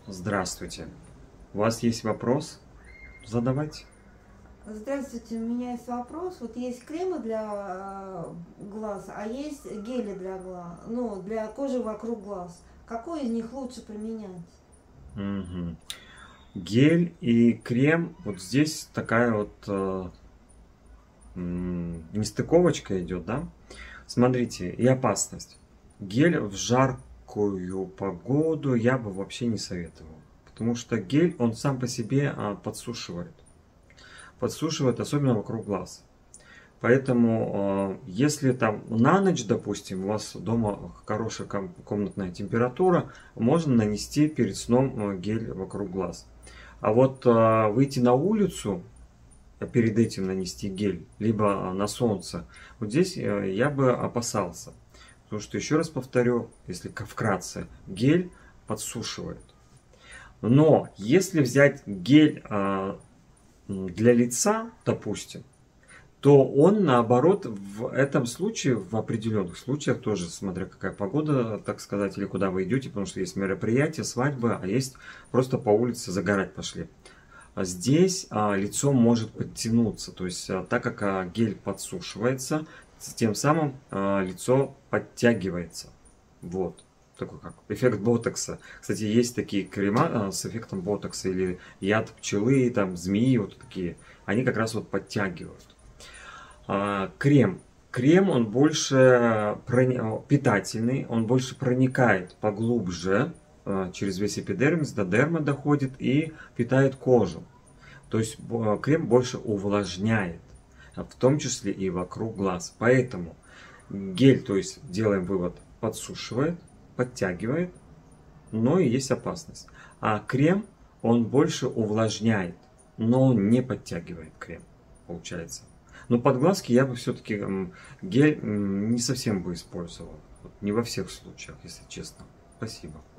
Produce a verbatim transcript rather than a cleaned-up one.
Здравствуйте. У вас есть вопрос? Задавайте. Здравствуйте, у меня есть вопрос. Вот есть кремы для э, глаз, а есть гели для глаз, ну, для кожи вокруг глаз. Какой из них лучше применять? Мгм. Гель и крем. Вот здесь такая вот э, м, нестыковочка идет, да? Смотрите, и опасность. Гель в жаркую погоду я бы вообще не советовал. Потому что гель, он сам по себе а, подсушивает. Подсушивает, особенно вокруг глаз. Поэтому, э, если там на ночь, допустим, у вас дома хорошая комнатная температура, можно нанести перед сном э, гель вокруг глаз. А вот э, выйти на улицу, а перед этим нанести гель, либо на солнце, вот здесь э, я бы опасался. Потому что, еще раз повторю, если вкратце, гель подсушивает. Но если взять гель э, для лица, допустим, то он, наоборот, в этом случае, в определенных случаях, тоже смотря какая погода, так сказать, или куда вы идете, потому что есть мероприятия, свадьбы, а есть просто по улице загорать пошли. А здесь а, лицо может подтянуться, то есть а, так как а, гель подсушивается, тем самым а, лицо подтягивается. Вот. Такой как эффект ботокса. Кстати, есть такие крема а, с эффектом ботокса или яд пчелы, там змеи, вот такие. Они как раз вот подтягивают. А, крем. Крем, он больше прони- питательный, он больше проникает поглубже а, через весь эпидермис, до дермы доходит и питает кожу. То есть бо- крем больше увлажняет, а в том числе и вокруг глаз. Поэтому гель, то есть делаем вывод, подсушивает, подтягивает, но и есть опасность. А крем, он больше увлажняет, но он не подтягивает крем, получается. Но под глазки я бы все-таки гель м, не совсем бы использовал. Вот не во всех случаях, если честно. Спасибо.